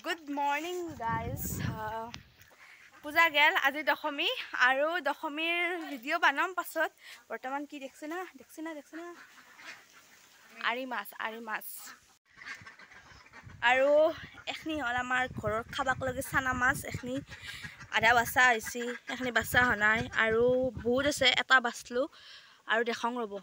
Good morning guys. Puja gel আজি দশমী আৰু দশমীৰ ভিডিও বানাম পাছত বৰ্তমান কি দেখছ না আৰি মাছ আৰু এখনি হল আমাৰ ঘৰত খাবাক লাগে চানা মাছ এখনি আধা বাছা হৈছে এখনি বাছা হনাই আৰু বহুত আছে এটা বাছলো আৰু দেখাং ৰব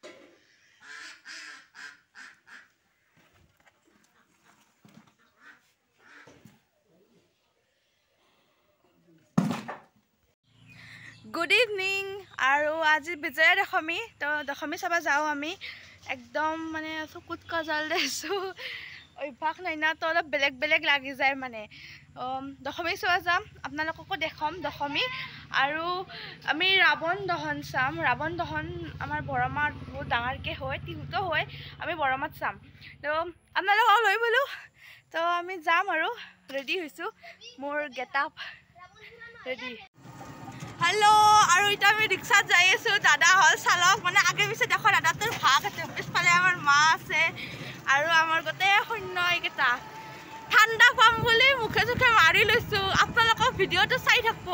Good evening আৰু আজি বিজয়া দশমী তো দশমী চাবা যাও আমি একদম মানে চকুত কাজল দেছো অভ্যাস নাই না তো অলপ বেলেগ লাগি যায় মানে দশমী চাবা যাম আপোনালোককো দেখাম দশমী আৰু আমি ৰাৱণ দহন চাম ৰাৱণ দহন আমাৰ বৰমাত বহুত ডাঙৰকে হয় তিহুতো হয় আমি বৰমাত চাম তো আপোনালোকক লৈ বলো তো আমি যাম আৰু ৰেডি হৈছো মোৰ গেটআপ ৰেডি Hello, আৰু এটা আমি ৰিক্সাত যাই আছো দাদা হল চালক মানে আগে পিছে দেখো দাদাটোৰ ভাগ আছে পিছফালে আমাৰ মা আছে আৰু আমাৰ গতে শূন্য এইকেইটা ঠাণ্ডা পাম বুলি মুখে চুখে মাৰি লৈছো আপোনালোকৰ ভিডিঅ'টো চাই থাকব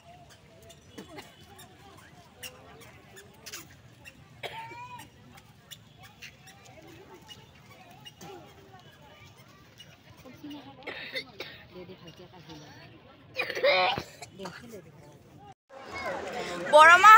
Barama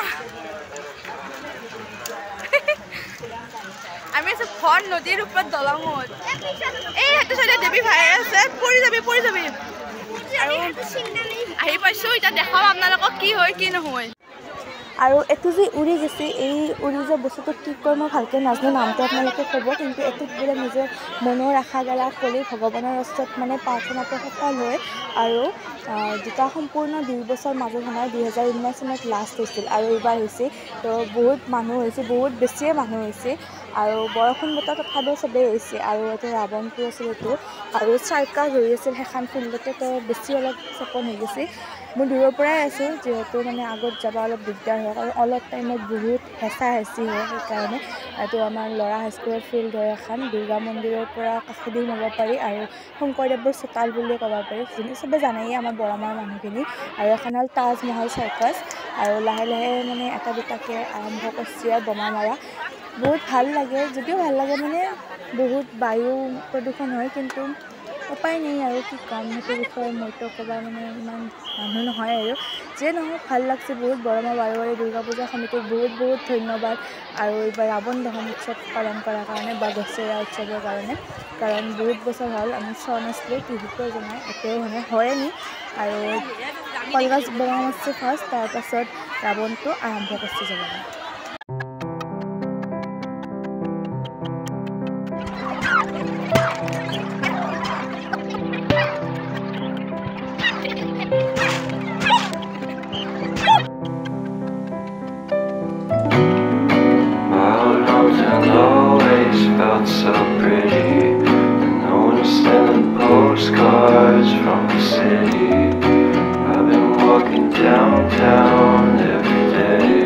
আমি সব ফন নদীর উপর দলঙত এই হেতু সাইডে দেবী ভাই আছে পৰি যাবি আৰু আহি পাইছো এটা দেখাম আপোনালোকক কি হয় কি নহয় আৰু এটো যে উৰি গেছি এই উৰি যে বস্তুটো কি কয় মই ভালকে নাজানো নামটো আপোনালোকে ক'ব কিন্তু এটো বোলে নিজৰ মনৰ আশা গলা কৰি ভগৱানৰ ওচৰত মানে প্ৰাৰ্থনাটো সফল হয় আৰু যেটা সম্পূৰ্ণ 2 বছৰ মাজত হয় 2019 চনত লাষ্ট হৈছিল আৰু এইবাৰ হৈছে তো বহুত মানুহ হৈছে বহুত বেছিয়ে মানুহ হৈছে আৰু বৰষুণ বতৰ তথাপিও সবেই হৈছে আৰু এটা ৰাৱণটো আছিল এইটো আৰু চাৰ্কাছ হৈ আছিল সেখান ফিল্ডতে তো বেছি অলপ চপন হৈ গৈছে মই দূৰৰ পৰাই আছোঁ যেহেতু মানে আগত যাব অলপ দিগদাৰ হয় আৰু অলপ টাইমত বহুত হেঁচা হেঁচি হয় সেইকাৰণে এইটো আমাৰ ল'ৰা হাইস্কুলৰ ফিল্ড হয় এখন দুৰ্গা মন্দিৰৰ পৰা কাষেদি যাব পাৰি আৰু শংকৰদেৱৰ চোতাল বুলি ক'ব পাৰি যোনে চবে জানেই আমাৰ বৰমাৰ মানুহখিনি আৰু এখন হ'ল তাজমহল চাৰ্কাছ আৰু লাহে লাহে মানে এটা দুটাকৈ আৰম্ভ কৰিছে আৰু বোমা মাৰা বহুত ভাল লাগে যদিও ভাল লাগে মানে বহুত বায়ু প্ৰদূষণ হয় কিন্তু উপায় নাই আৰু কি কাম সেইটো বিষয়ে মইতো ক'বা মানে ইমান মানুহ নহয় আৰু যে নহয় ভাল লাগছে বহুত বৰমা বাৰে দুৰ্গা পূজা সমিতিক বহুত ধন্যবাদ আৰু এইবাৰ ৰাৱণ দহন উৎসৱ পালন কৰাৰ কাৰণে বা দশৰা উৎসৱৰ কাৰণে কাৰণ বহুত বছৰ হ'ল আমি চোৱা নাছিলোঁ টিভিতো জনাই এতিয়াও মানে হয়ে নি আৰু কলগছ বনাই আছে ফাৰ্ষ্ট তাৰপাছত ৰাৱণটো আৰম্ভ কৰিছে যাব Felt so pretty, and no one's sending postcards from the city. I've been walking downtown every day.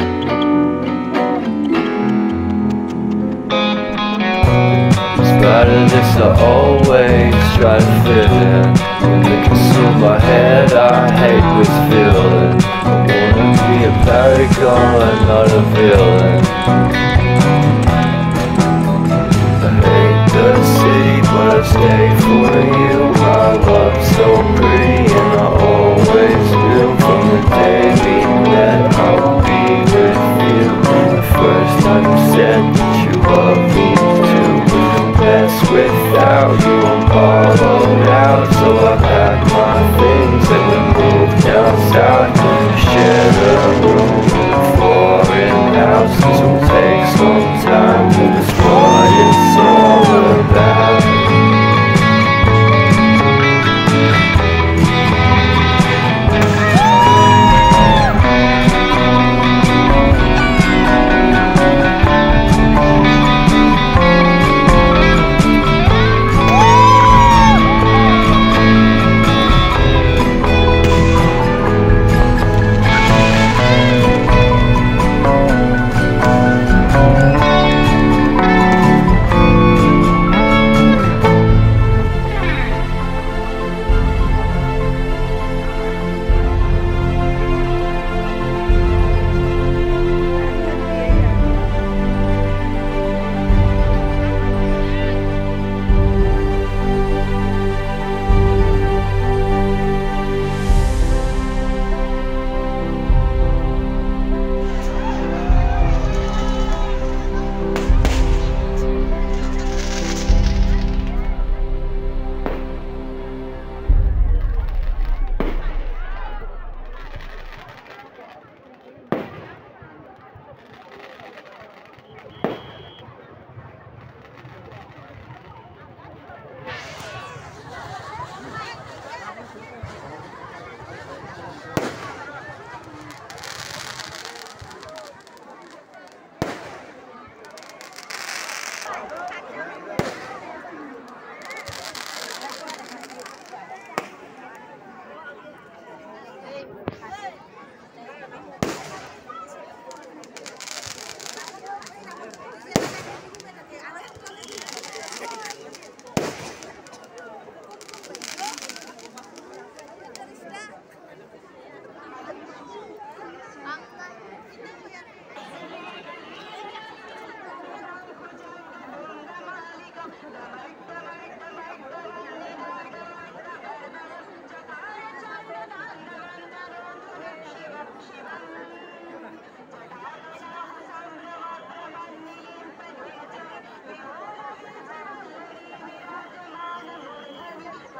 Despite of this, I always try to fit in. When they consume my head, I hate this feeling. I wanna be a paragon, not a villain. The city, but I stay for you. My love's so pretty, and I always knew from the day we met I'll be with you. The first time you said that you love me too. Best without you, I'm hollowed out, so I packed my things and we moved down south. Share a room in a foreign house. This will take some time, but it's what it's all about.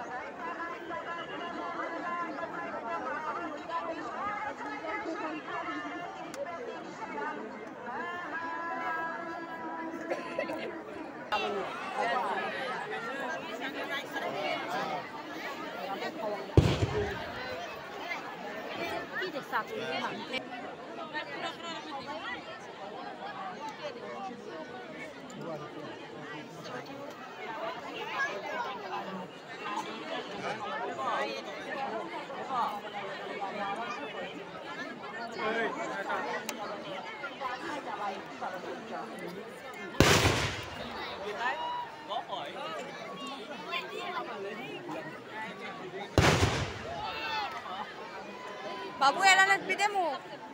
Babu era net bidemu.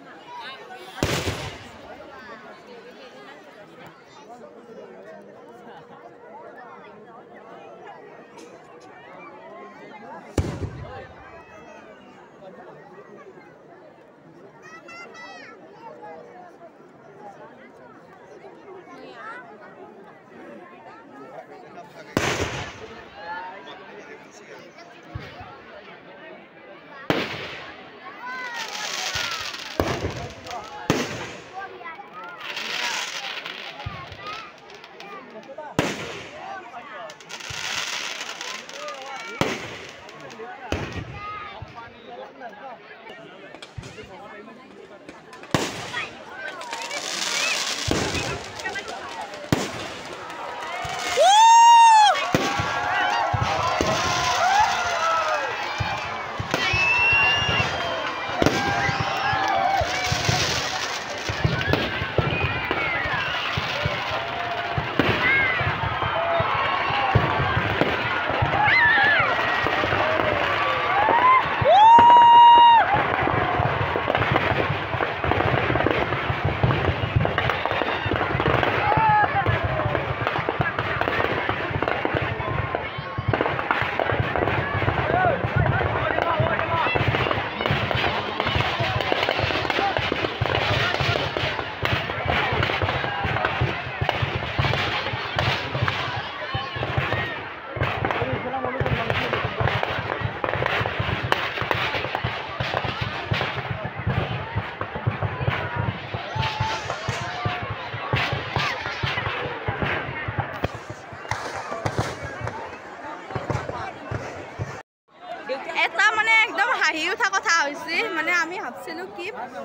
এটা মানে একদম হাঁহি উঠা কথা হৈছে মানে আমি ভাবছিলো কি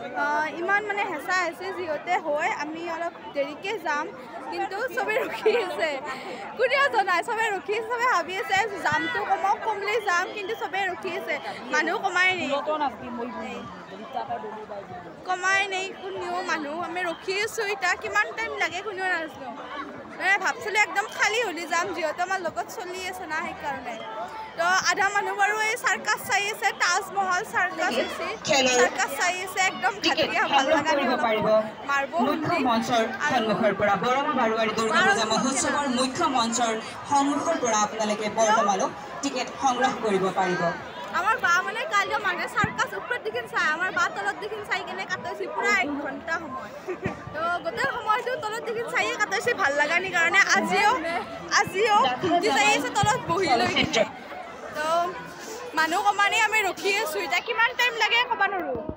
ইমান মানে হেঁচা আছে যিহতে হয় আমি অলপ দেৰিকে যাম কিন্তু সবে ৰখি আছে কোনেও জনাই সবে ৰখি আছে সবে ভাবি আছে জামটো কমক কমলে যাম কিন্তু সবে ৰখি আছে মানুহ কমাই নাই কোনেও মানুহ আমি ৰখি আছো এটা কিমান টাইম লাগে কোনেও নাজানো মানে ভাবছিলো একদম খালী হলি যাম যিহেতু আমাৰ লগত চলি আছে না সেইকাৰণে তো আধা মানুহ বাৰু এই সার্কাস চাই আছে তাজমহল সার্কাস আছে সার্কাস চাই আছে একদম খাটিয়া ভাল লাগা মারব মুখ্য মঞ্চৰ সন্মুখৰ পৰা বৰমা বাৰুৱাৰী দুৰ্গা পূজা মহোৎসৱৰ মুখ্য মঞ্চৰ সন্মুখৰ পৰা আপোনালোকে বৰ্তমানক টিকেট সংগ্ৰহ কৰিব পাৰিব আমার বা মানে কালিও মানে সার্কাস উপর দিকে চাই আমার বা তলত দিকে চাই কেনে কাটাইছি পুরা 1 ঘন্টা সময় তো গোটেই সময়টো তলত দিকে চাই কাটাইছি ভাল লাগানি কাৰণে আজিও কি চাই আছে তলত বহি লৈ তো মানুহ কমানে আমি ৰখি আছো এটা কিমান টাইম লাগে কবা নৰো